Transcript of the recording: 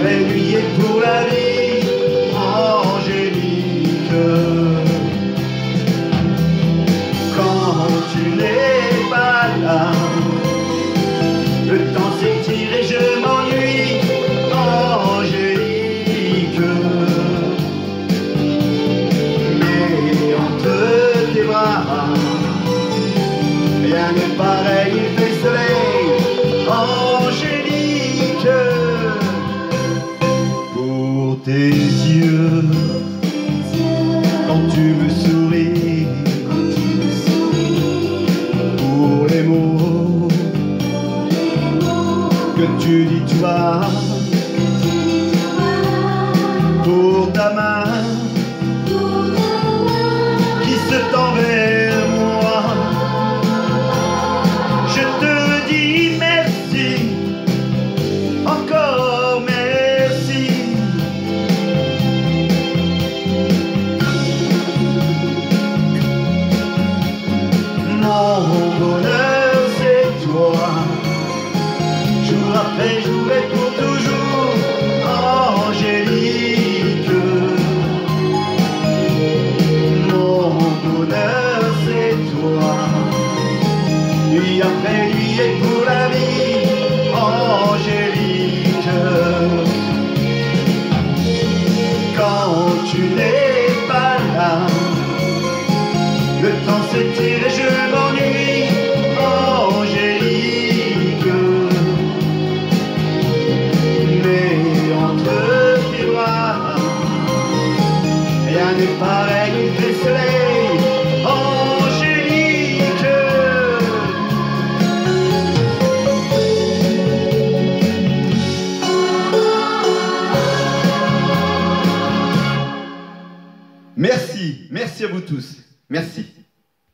fait lui est pour la vie, Angélique. Quand tu n'es pas là, le temps s'étire et je m'ennuie, Angélique. Mais entre tes bras, rien n'est pareil, il fait soleil, Angélique. Pour tes yeux, quand tu me souris, pour les mots que tu dis toi, pour ta main qui se tend vers moi, je te dis merci, encore merci. Mon bonheur c'est toi, jour après jour et pour toujours, Angélique. Mon bonheur c'est toi, nuit après nuit et pour la vie, Angélique. Quand tu n'es pas là, le temps s'étire et je m'ennuie, Angélique. Mais entre tes bras, rien n'est pareil, il fait soleil, Angélique. Merci, merci à vous tous, merci.